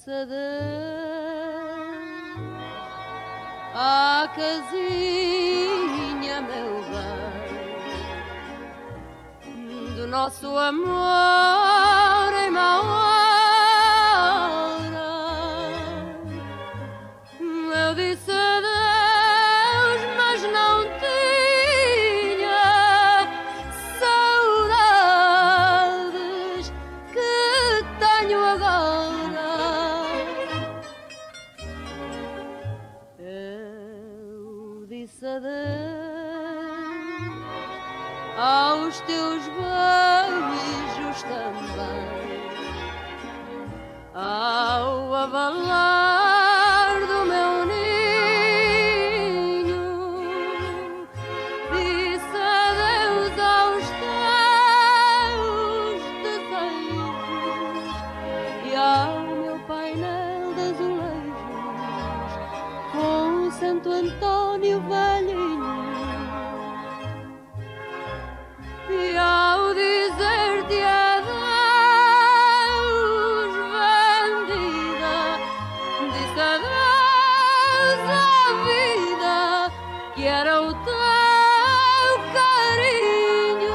disse adeus à casinha, meu bem, do nosso amor em mau hora. Eu disse adeus, mas não tinha saudades que tenho agora. Eu disse adeus aos teus beijos também, ao abalar do meu ninho. Disse adeus aos teus desejos e ao meu painel de azulejos com Santo Antônio velhinho. E ao dizer-te adeus, vendida, disse adeus à vida que era o teu carinho.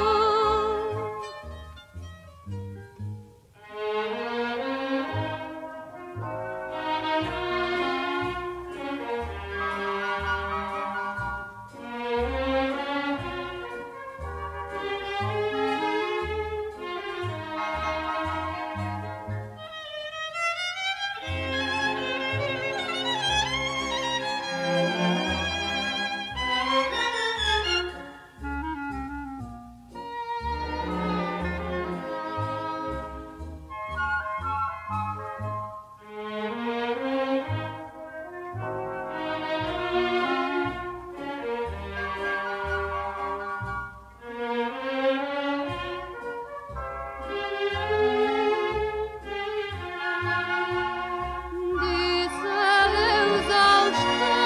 Disse adeus aos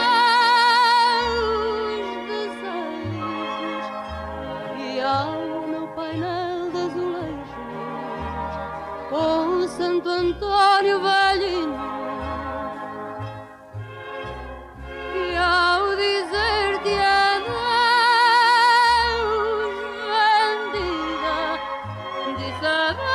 teus desejos e ao meu painel de azulejos com Santo Antônio velhinho. E ao dizer-te adeus, vendida, disse adeus